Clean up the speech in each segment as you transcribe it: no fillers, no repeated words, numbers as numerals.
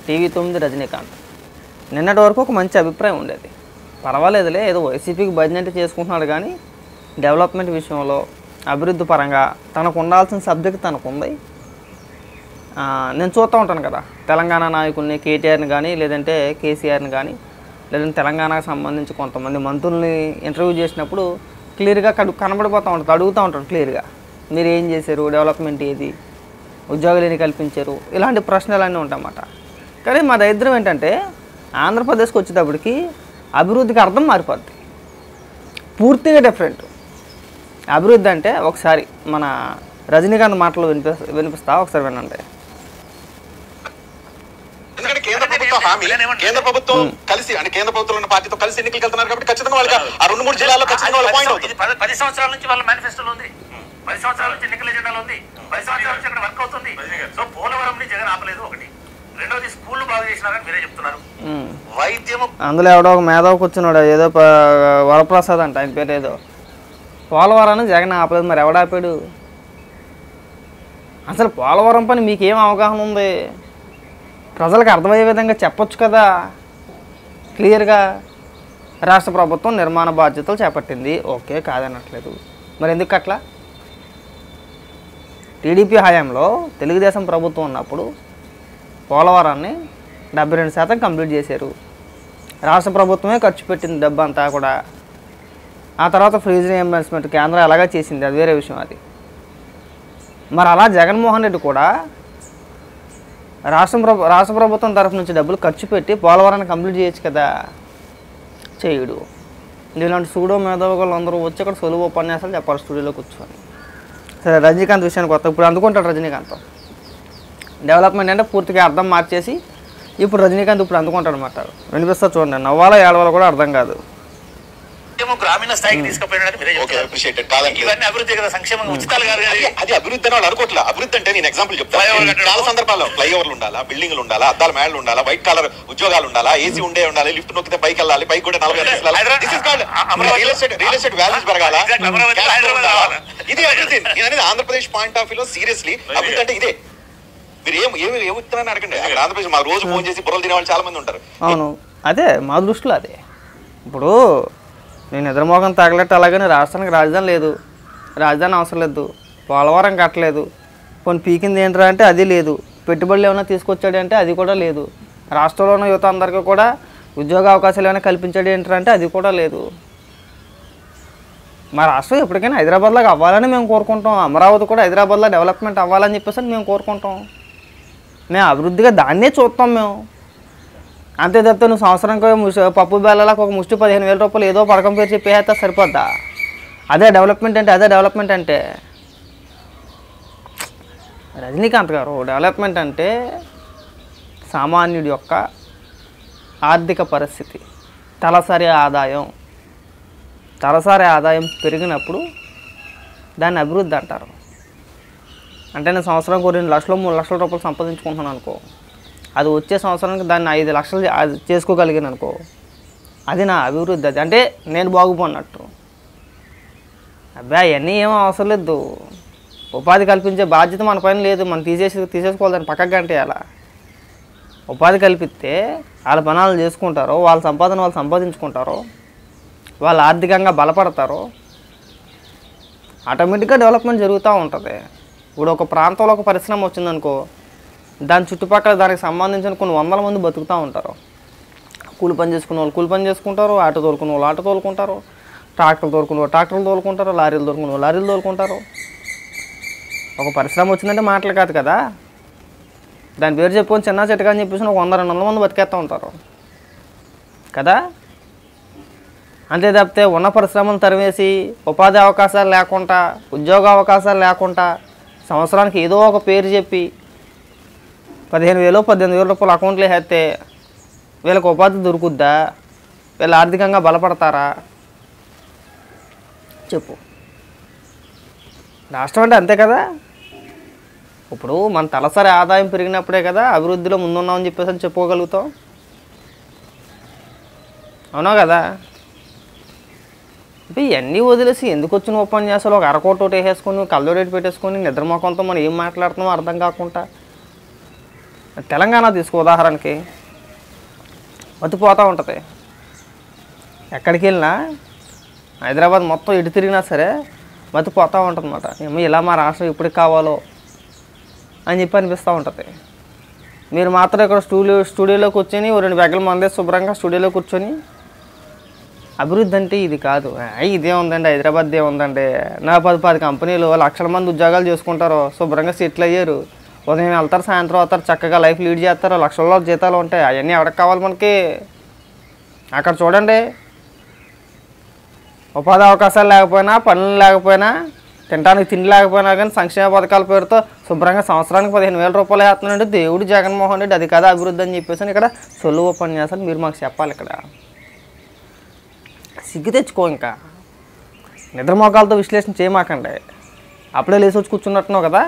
TV 9 Rajinikanth. నిన్నటి వరకు ఒక మంచి అభిప్రాయం ఉండేది. పర్వాలేదులే, ఏదో వైసీపీకి బడ్జెట్ చేసుకుంటున్నాడు, కానీ డెవలప్మెంట్ విషయంలో అభివృద్ధి పరంగా తనకు ఉండాల్సిన సబ్జెక్ట్ తనకుంది. నేను చూస్తూ ఉంటాను కదా, తెలంగాణ నాయకుల్ని కేటీఆర్ని కానీ, లేదంటే కేసీఆర్ని కానీ, లేదంటే తెలంగాణకు సంబంధించి కొంతమంది మంత్రుల్ని ఇంటర్వ్యూ చేసినప్పుడు క్లియర్గా కనబడిపోతూ ఉంటుంది, అడుగుతూ ఉంటాడు క్లియర్గా, మీరు ఏం చేశారు, డెవలప్మెంట్ ఏది, ఉద్యోగాలు ఎన్ని కల్పించారు, ఇలాంటి ప్రశ్నలన్నీ ఉంటాయన్నమాట. కానీ మా దరిద్రం ఏంటంటే ఆంధ్రప్రదేశ్కి వచ్చేటప్పటికి అభివృద్ధికి అర్థం మారిపోద్ది, పూర్తిగా డిఫరెంట్. అభివృద్ధి అంటే ఒకసారి మన రజనీకాంత్ మాటలు వినిపిస్తా, ఒకసారి వినండి. ఎందుకంటే కేంద్ర ప్రభుత్వం కలిసి అంటే కేంద్ర ప్రభుత్వం ఉన్న పార్టీతో కలిసి ఎన్నికలకు వెళ్తున్నారు కాబట్టి ఖచ్చితంగా వాళ్ళకి ఆ 2-3 జిల్లాల్లో ఖచ్చితంగా వాళ్ళ పాయింట్ అవుతుంది. 10 సంవత్సరాల నుంచి వాళ్ళ మేనిఫెస్టోలో ఉంది, 10 సంవత్సరాల నుంచి ఎన్నికల ఎజెండాలో ఉంది, 10 సంవత్సరాల నుంచి అక్కడ వర్క్ అవుతుంది. సో పోలవరం జగన్ ఆపలేదు, ఒకటి. రెండోది స్కూళ్ళు బాగా చేసినారని మీరే చెప్తున్నారు. వైద్యము అందులో ఎవడో ఒక మేధావి కూర్చున్నాడు, ఏదో వరప్రసాద్ అంట ఆయన పేరు, ఏదో పోలవరాన్ని జగన్ ఆపలేదు. మరి ఎవడాపాడు? అసలు పోలవరం పని మీకేం అవగాహన ఉంది? ప్రజలకు అర్థమయ్యే విధంగా చెప్పొచ్చు కదా క్లియర్గా. రాష్ట్ర ప్రభుత్వం నిర్మాణ బాధ్యతలు చేపట్టింది, ఓకే, కాదనట్లేదు. మరి ఎందుకు అట్లా? టీడీపీ హయాంలో తెలుగుదేశం ప్రభుత్వం ఉన్నప్పుడు పోలవరాన్ని 72% కంప్లీట్ చేశారు. రాష్ట్ర ప్రభుత్వమే ఖర్చు పెట్టింది డబ్బు అంతా కూడా. ఆ తర్వాత ఫ్రీజ్ రీఎంబర్స్మెంట్ కేంద్రం ఎలాగా చేసింది, అది వేరే విషయం. అది మరి అలా జగన్మోహన్ రెడ్డి కూడా రాష్ట్ర ప్రభుత్వం తరఫు నుంచి డబ్బులు ఖర్చు పెట్టి పోలవరాన్ని కంప్లీట్ చేయొచ్చు కదా, చేయుడు. ఇలాంటి సూడో మేధావులు అందరూ వచ్చి అక్కడ సులువు ఉపన్యాసాలు చెప్పాలి స్టూడియోలో కూర్చొని. సరే, రజనీకాంత్ విషయానికి కొత్త ఇప్పుడు అందుకుంటాడు రజనీకాంత్. డెవలప్మెంట్ అంటే పూర్తిగా అర్థం మార్చేసి ఇప్పుడు రజనీకాంత్ ఇప్పుడు అందుకుంటాడు అన్నమాట. వినిపిస్తా చూడండి, నవ్వాలా ఏడవాలో కూడా అర్థం కాదు. గ్రామీణ స్థాయికి తీసుకుపోయినట్టు మీరే చెప్తారు. ఇవన్నీ అభివృద్ధి కదా, సంక్షేమం ఉచితాలు కాదు. అది అభివృద్ధి అని వాళ్ళు అనుకోవట్లేదు. అభివృద్ధి అంటే నేను ఎగ్జాంపుల్ చెప్తాను. చాలా సందర్భాల్లో ఫ్లైఓవర్లు ఉండాలా, బిల్డింగ్లు ఉండాలా, అద్దాల మేడలు ఉండాలా, వైట్ కలర్ ఉద్యోగాలు ఉండాలా, ఏసీ ఉండాలి, లిఫ్ట్ నొక్కితే పైకి వెళ్ళాలి, పైకి కూడా 40 రియల్ ఎస్టేట్ వాల్యూస్ పెరగాల. ఇది అభివృద్ధి. అనేది ఆంధ్రప్రదేశ్ పాయింట్ ఆఫ్ వ్యూలో సీరియస్లీ అభివృద్ధి అంటే ఇదే. మీరు ఏమిస్తున్నారని అడగండి. ఆంధ్రప్రదేశ్ మా రోజు ఫోన్ చేసి బుర్రలు తినే వాళ్ళు చాలా మంది ఉంటారు. అవును, అదే మా దృష్టిలో అదే. ఇప్పుడు నేను ఎదురుమోగం తగలట్టు, అలాగని రాష్ట్రానికి రాజధాని లేదు, రాజధాని అవసరం లేదు, పోలవరం కట్టలేదు, కొన్ని పీకింది ఏంట్రా అంటే అది లేదు, పెట్టుబడులు ఏమైనా తీసుకొచ్చాడు అంటే అది కూడా లేదు, రాష్ట్రంలో ఉన్న యువత అందరికీ కూడా ఉద్యోగ అవకాశాలు ఏమైనా కల్పించాడు ఏంట్రా అంటే అది కూడా లేదు. మా రాష్ట్రం ఎప్పటికైనా హైదరాబాద్లాగా అవ్వాలని మేము కోరుకుంటాం. అమరావతి కూడా హైదరాబాద్లో డెవలప్మెంట్ అవ్వాలని చెప్పేసి మేము కోరుకుంటాం. మేము అభివృద్ధిగా దాన్నే చూస్తాం మేము. అంతే తప్పితే నువ్వు సంవత్సరానికి పప్పు బేళ్ళకి ఒక ముష్టి 15,000 రూపాయలు ఏదో పథకం పేరు చెప్పేస్తే సరిపోద్దా? అదే డెవలప్మెంట్ అంటే? అదే డెవలప్మెంట్ అంటే రజనీకాంత్ గారు, డెవలప్మెంట్ అంటే సామాన్యుడి యొక్క ఆర్థిక పరిస్థితి, తలసరి ఆదాయం పెరిగినప్పుడు దాన్ని అభివృద్ధి అంటారు. అంటే నేను సంవత్సరానికి 2 లక్షలు 3 లక్షల రూపాయలు సంపాదించుకుంటున్నాను అనుకో, అది వచ్చే సంవత్సరానికి దాన్ని 5 లక్షలు చేసుకోగలిగాను అనుకో, అది నా అభివృద్ధి. అది అంటే నేను బాగుపోన్నట్టు. అబ్బాయి అవన్నీ ఏమో అవసరం లేదు. ఉపాధి కల్పించే బాధ్యత మన పైన లేదు, మనం తీసేసుకోవాలి, దాన్ని పక్కకు గంటేయాలా. ఉపాధి కల్పిస్తే వాళ్ళ పనాలు చేసుకుంటారో, వాళ్ళ సంపాదన వాళ్ళు సంపాదించుకుంటారో, వాళ్ళు ఆర్థికంగా బలపడతారో, ఆటోమేటిక్గా డెవలప్మెంట్ జరుగుతూ ఉంటుంది. ఇప్పుడు ఒక ప్రాంతంలో ఒక పరిశ్రమ వచ్చిందనుకో, దాని చుట్టుపక్కల దానికి సంబంధించిన కొన్ని 100 మంది బతుకుతూ ఉంటారు. కూలి పని చేసుకునే వాళ్ళు కూలి పని చేసుకుంటారు, ఆటో తోలుకునే వాళ్ళు ఆటో తోలుకుంటారు, ట్రాక్టర్లు తోలుకునే వాళ్ళు ట్రాక్టర్లు తోలుకుంటారు, లారీలు తోలుకునే వాళ్ళు లారీలు తోలుకుంటారు. ఒక పరిశ్రమ వచ్చిందంటే మాటలు కాదు కదా, దాని పేరు చెప్పుకొని చిన్న చెట్టుగా అని చెప్పేసి ఒక 100-200 మంది బతికేస్తూ ఉంటారు కదా. అంతే తప్పితే ఉన్న పరిశ్రమలు తరివేసి ఉపాధి అవకాశాలు లేకుండా, ఉద్యోగ అవకాశాలు లేకుండా, సంవత్సరానికి ఏదో ఒక పేరు చెప్పి 15,000-18,000 రూపాయలు అకౌంట్లో వేస్తే వీళ్ళకి ఉపాధి దొరుకుద్దా? వీళ్ళు ఆర్థికంగా బలపడతారా చెప్పు? రాష్ట్రం అంటే అంతే కదా. ఇప్పుడు మన తలసరి ఆదాయం పెరిగినప్పుడే కదా అభివృద్ధిలో ముందున్నామని చెప్పేసి అని చెప్పుకోగలుగుతాం. అవునా కదా? అంటే ఇవన్నీ వదిలేసి ఎందుకు వచ్చిన ఉపన్యాసాలు ఒక అరకోట వేసేసుకొని కళ్ళ రేటు పెట్టేసుకొని నిద్రమోకంతో మనం ఏం మాట్లాడుతున్నామో అర్థం కాకుండా తెలంగాణ తీసుకో ఉదాహరణకి, మతిపోతూ ఉంటుంది. ఎక్కడికి వెళ్ళినా హైదరాబాద్ మొత్తం ఎటు తిరిగినా సరే మతిపోతూ ఉంటుంది అన్నమాట. ఏమో ఇలా మా రాష్ట్రం ఎప్పటికి కావాలో అని చెప్పి అనిపిస్తూ ఉంటుంది. మీరు మాత్రం ఇక్కడ స్టూడియోలో కూర్చొని 2 బ్యాగుల మందే శుభ్రంగా స్టూడియోలో కూర్చొని అభివృద్ధి అంటే ఇది కాదు, ఇదే ఉందండి, హైదరాబాద్ దే ఉందండి, నా 10 కంపెనీలు లక్షల మంది ఉద్యోగాలు చేసుకుంటారు, శుభ్రంగా సెటిల్ అయ్యారు, ఉదయం వెళ్తారు సాయంత్రం అవుతారు, చక్కగా లైఫ్ లీడ్ చేస్తారు, లక్షల్లో జీతాలు ఉంటాయి. అవన్నీ ఎవరికి కావాలి మనకి? అక్కడ చూడండి, ఉపాధి అవకాశాలు లేకపోయినా, పనులు లేకపోయినా, తినడానికి తిండి లేకపోయినా కానీ సంక్షేమ పథకాల పేరుతో శుభ్రంగా సంవత్సరానికి 15,000 రూపాయలు వేస్తున్నాడు దేవుడు జగన్మోహన్ రెడ్డి. అది కదా అభివృద్ధి అని చెప్పేసి ఇక్కడ సొల్లు ఉపన్యాసాలు మీరు మాకు చెప్పాలి. ఇక్కడ సిగ్గు తెచ్చుకో, ఇంకా నిద్ర మోకాలతో విశ్లేషణ చేయమాకండి. అప్పుడే లేచి వచ్చి కూర్చున్నట్టున్నావు కదా.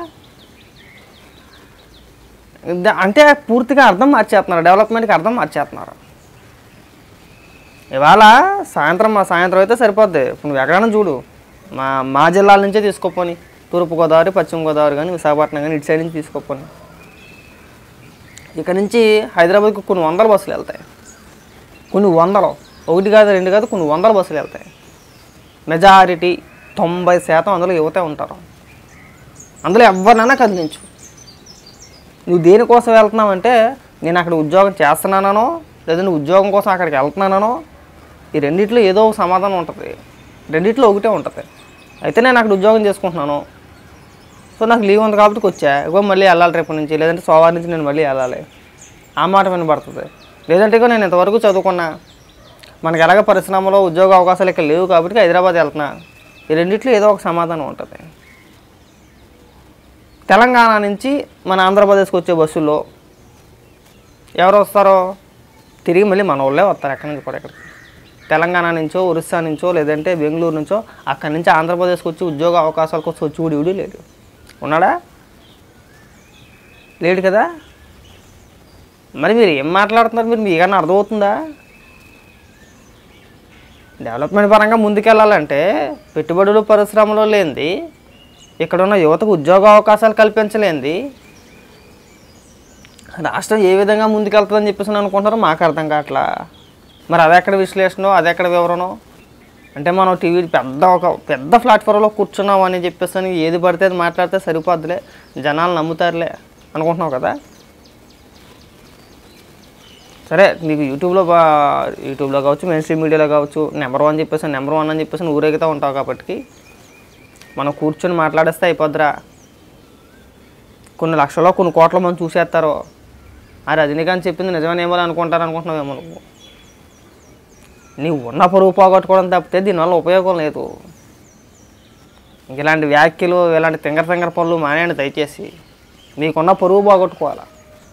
అంటే పూర్తిగా అర్థం మార్చేస్తున్నారు, డెవలప్మెంట్కి అర్థం మార్చేస్తున్నారు. ఇవాళ సాయంత్రం అయితే సరిపోద్ది. ఇప్పుడు నువ్వు ఎక్కడైనా చూడు, మా జిల్లాల నుంచే తీసుకోపోని, తూర్పుగోదావరి, పశ్చిమ గోదావరి కానీ, విశాఖపట్నం కానీ, ఇటు సైడ్ నుంచి తీసుకోపోని. ఇక్కడ నుంచి హైదరాబాద్కి కొన్ని 100 బస్సులు వెళ్తాయి. కొన్ని 100, 1 కాదు 2 కాదు, కొన్ని 100 బస్సులు వెళ్తాయి. మెజారిటీ 90% అందులో యువతే ఉంటారు. అందులో ఎవరినైనా కదిలించు. నువ్వు దేనికోసం వెళ్తున్నావంటే, నేను అక్కడ ఉద్యోగం చేస్తున్నానో లేదంటే ఉద్యోగం కోసం అక్కడికి వెళ్తున్నానో, ఈ రెండిట్లో ఏదో ఒక సమాధానం ఉంటుంది. రెండిట్లో ఒకటే ఉంటుంది. అయితే నేను అక్కడ ఉద్యోగం చేసుకుంటున్నాను, సో నాకు లీవ్ ఉంది కాబట్టి వచ్చా, ఇగో మళ్ళీ వెళ్ళాలి రేపు నుంచి, లేదంటే సోమవారం నుంచి నేను మళ్ళీ వెళ్ళాలి, ఆ మాట వినబడుతుంది. లేదంటే ఇగో నేను ఇంతవరకు చదువుకున్నా, మనకి ఎలాగ పరిశ్రమలో ఉద్యోగ అవకాశాలు ఇక్కడ లేవు కాబట్టి హైదరాబాద్ వెళ్తున్నా. ఈ రెండిట్లో ఏదో ఒక సమాధానం ఉంటుంది. తెలంగాణ నుంచి మన ఆంధ్రప్రదేశ్కి వచ్చే బస్సుల్లో ఎవరు వస్తారో తిరిగి మళ్ళీ మన వాళ్ళే వస్తారు. ఎక్కడి నుంచి కూడా ఇక్కడికి, తెలంగాణ నుంచో, ఒరిస్సా నుంచో, లేదంటే బెంగళూరు నుంచో, అక్కడి నుంచి ఆంధ్రప్రదేశ్కి వచ్చి ఉద్యోగ అవకాశాల కోసం వచ్చి ఊడి లేడు. ఉన్నాడా? లేడు కదా. మరి మీరు ఏం మాట్లాడుతున్నారు? మీకు ఏమన్నా అర్థమవుతుందా? డెవలప్మెంట్ పరంగా ముందుకెళ్ళాలంటే పెట్టుబడులు పరిశ్రమలో లేనిది, ఇక్కడున్న యువతకు ఉద్యోగ అవకాశాలు కల్పించలేంది రాష్ట్రం ఏ విధంగా ముందుకెళ్తుందని చెప్పేసి అనుకుంటారో మాకు అర్థం కావట్లా. మరి అదెక్కడ విశ్లేషణ, అదెక్కడ వివరణ? అంటే మనం టీవీ పెద్ద ప్లాట్ఫామ్లో కూర్చున్నాం అని చెప్పేసి ఏది పడితే అది మాట్లాడితే సరిపోద్దులే, జనాలు నమ్ముతారులే అనుకుంటున్నావు కదా. సరే, నీకు యూట్యూబ్లో కావచ్చు, మెయిన్ స్ట్రీమ్ మీడియాలో కావచ్చు, నెంబర్ 1 అని చెప్పేసి ఊరేగుతూ ఉంటావు కాబట్టి మనం కూర్చొని మాట్లాడేస్తే అయిపోద్దిరా. కొన్ని లక్షల్లో కొన్ని కోట్ల మంది చూసేస్తారు. ఆ రజనీకాంత్ చెప్పింది నిజమేమో అనుకుంటున్నావేమో నువ్వు. నీవు ఉన్న పరువు పోగొట్టుకోవడం తప్పితే దీనివల్ల ఉపయోగం లేదు. ఇలాంటి వ్యాఖ్యలు, ఇలాంటి తింగర పనులు మానేయండి దయచేసి. మీకున్న పరువు పోగొట్టుకోవాలా.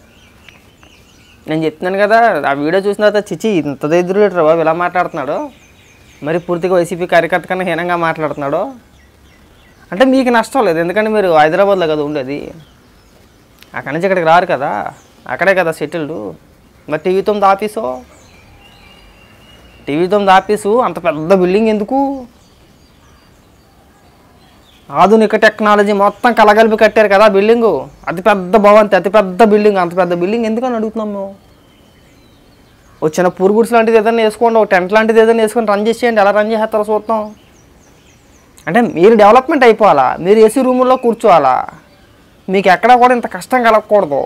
నేను చెప్తున్నాను కదా, ఆ వీడియో చూసిన తర్వాత చిచి ఇంత దరిద్రుడు బాబు ఇలా మాట్లాడుతున్నాడు, మరి పూర్తిగా వైసీపీ కార్యకర్త కన్నా హీనంగా మాట్లాడుతున్నాడు అంటే మీకు నష్టం లేదు. ఎందుకంటే మీరు హైదరాబాద్లో కదా ఉండేది, అక్కడి నుంచి ఇక్కడికి రారు కదా, అక్కడే కదా సెటిల్డ్. మరి టీవీ 9 ఆఫీసు అంత పెద్ద బిల్డింగ్ ఎందుకు? ఆధునిక టెక్నాలజీ మొత్తం కలగలిపి కట్టారు కదా బిల్డింగు. అతిపెద్ద భవంతి, అతిపెద్ద బిల్డింగ్, అంత పెద్ద బిల్డింగ్ ఎందుకని అడుగుతున్నాం మేము. వచ్చిన పూర్గుడ్స్ లాంటిది ఏదైనా వేసుకోండి, ఒక టెంట్ లాంటిది ఏదైనా వేసుకొని రన్ చేసేయండి. ఎలా రన్ చేస్తారో చూద్దాం. అంటే మీరు డెవలప్మెంట్ అయిపోవాలా, మీరు ఏసీ రూముల్లో కూర్చోవాలా, మీకు ఎక్కడా కూడా ఇంత కష్టం కలగకూడదు.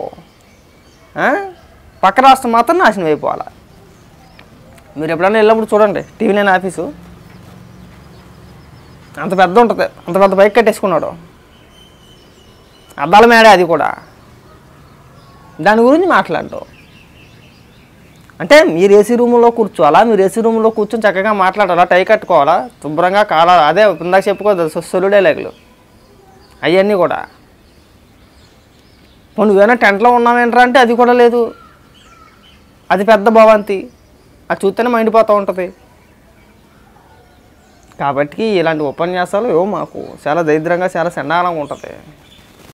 పక్క రాష్ట్రం మాత్రం నాశనం అయిపోవాలా. మీరు ఎప్పుడైనా వెళ్ళినప్పుడు చూడండి, టీవీ 9 ఆఫీసు అంత పెద్ద ఉంటుంది, అంత పెద్ద బైక్ కట్టేసుకున్నాడు, అద్దాల మేడే అది కూడా. దాని గురించి మాట్లాడడం అంటే మీరు ఏసీ రూముల్లో కూర్చోవాలా, మీరు ఏసీ రూమ్లో కూర్చొని చక్కగా మాట్లాడాలా, టై కట్టుకోవాలా, శుభ్రంగా కాలాలి. అదే ఇందాక చెప్పుకోదు సొల్లుడే లేగలు అవన్నీ కూడా. నువ్వేనా టెంట్లో ఉన్నావేంట్రా అంటే అది కూడా లేదు. అది పెద్ద భవంతి, అది చూస్తేనే మండిపోతూ ఉంటుంది. కాబట్టి ఇలాంటి ఉపన్యాసాలు మాకు చాలా దరిద్రంగా, చాలా చండాలంగా ఉంటుంది.